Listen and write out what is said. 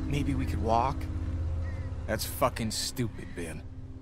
maybe we could walk? That's fucking stupid, Ben.